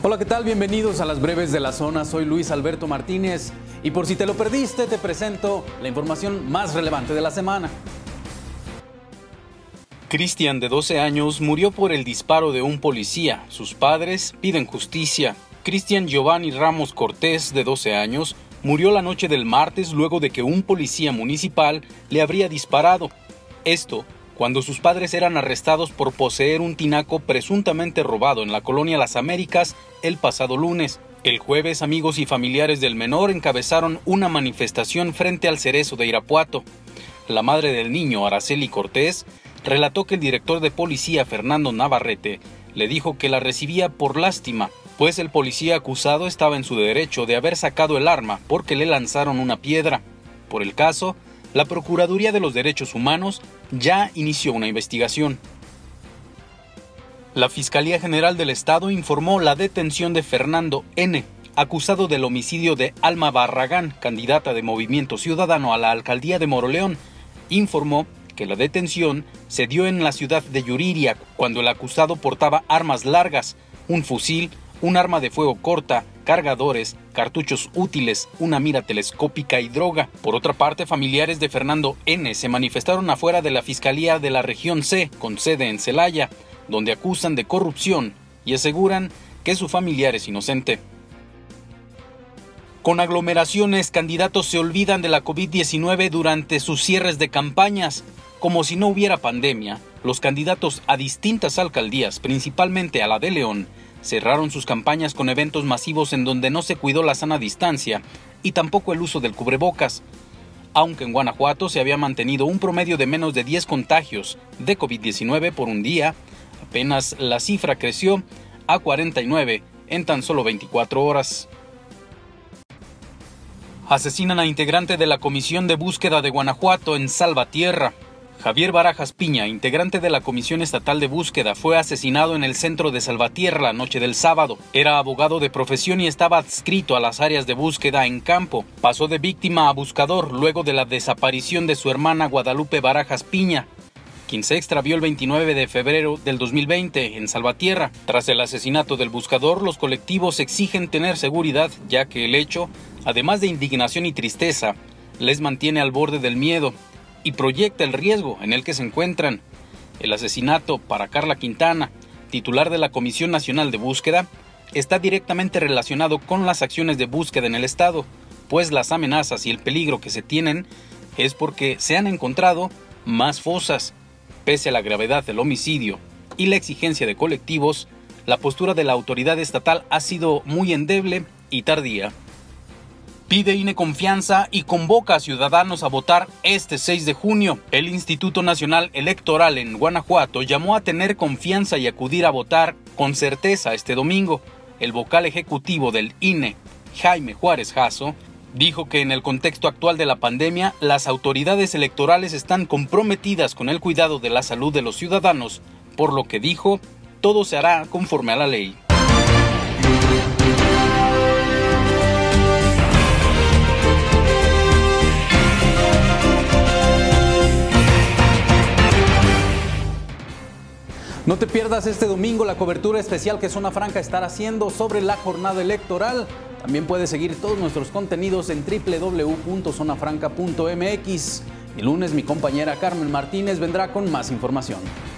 Hola, ¿qué tal? Bienvenidos a las breves de la zona. Soy Luis Alberto Martínez y por si te lo perdiste, te presento la información más relevante de la semana. Cristian, de 12 años, murió por el disparo de un policía. Sus padres piden justicia. Cristian Giovanni Ramos Cortés, de 12 años, murió la noche del martes luego de que un policía municipal le habría disparado. Esto cuando sus padres eran arrestados por poseer un tinaco presuntamente robado en la colonia Las Américas el pasado lunes. El jueves, amigos y familiares del menor encabezaron una manifestación frente al Cerezo de Irapuato. La madre del niño, Araceli Cortés, relató que el director de policía, Fernando Navarrete, le dijo que la recibía por lástima, pues el policía acusado estaba en su derecho de haber sacado el arma porque le lanzaron una piedra. Por el caso, la Procuraduría de los Derechos Humanos ya inició una investigación. La Fiscalía General del Estado informó la detención de Fernando N., acusado del homicidio de Alma Barragán, candidata de Movimiento Ciudadano a la alcaldía de Moroleón. Informó que la detención se dio en la ciudad de Yuriria, cuando el acusado portaba armas largas, un fusil, un arma de fuego corta, cargadores, cartuchos útiles, una mira telescópica y droga. Por otra parte, familiares de Fernando N. se manifestaron afuera de la Fiscalía de la Región C, con sede en Celaya, donde acusan de corrupción y aseguran que su familiar es inocente. Con aglomeraciones, candidatos se olvidan de la COVID-19 durante sus cierres de campañas. Como si no hubiera pandemia, los candidatos a distintas alcaldías, principalmente a la de León, cerraron sus campañas con eventos masivos en donde no se cuidó la sana distancia y tampoco el uso del cubrebocas. Aunque en Guanajuato se había mantenido un promedio de menos de 10 contagios de COVID-19 por un día, apenas la cifra creció a 49 en tan solo 24 horas. Asesinan a integrante de la Comisión de Búsqueda de Guanajuato en Salvatierra. Javier Barajas Piña, integrante de la Comisión Estatal de Búsqueda, fue asesinado en el centro de Salvatierra la noche del sábado. Era abogado de profesión y estaba adscrito a las áreas de búsqueda en campo. Pasó de víctima a buscador luego de la desaparición de su hermana Guadalupe Barajas Piña, quien se extravió el 29 de febrero del 2020 en Salvatierra. Tras el asesinato del buscador, los colectivos exigen tener seguridad, ya que el hecho, además de indignación y tristeza, les mantiene al borde del miedo y proyecta el riesgo en el que se encuentran. El asesinato para Carla Quintana, titular de la Comisión Nacional de Búsqueda, está directamente relacionado con las acciones de búsqueda en el estado, pues las amenazas y el peligro que se tienen es porque se han encontrado más fosas. Pese a la gravedad del homicidio y la exigencia de colectivos, la postura de la autoridad estatal ha sido muy endeble y tardía. Pide INE confianza y convoca a ciudadanos a votar este 6 de junio. El Instituto Nacional Electoral en Guanajuato llamó a tener confianza y acudir a votar con certeza este domingo. El vocal ejecutivo del INE, Jaime Juárez Jasso, dijo que en el contexto actual de la pandemia, las autoridades electorales están comprometidas con el cuidado de la salud de los ciudadanos, por lo que dijo, todo se hará conforme a la ley. No te pierdas este domingo la cobertura especial que Zona Franca estará haciendo sobre la jornada electoral. También puedes seguir todos nuestros contenidos en www.zonafranca.mx. El lunes mi compañera Carmen Martínez vendrá con más información.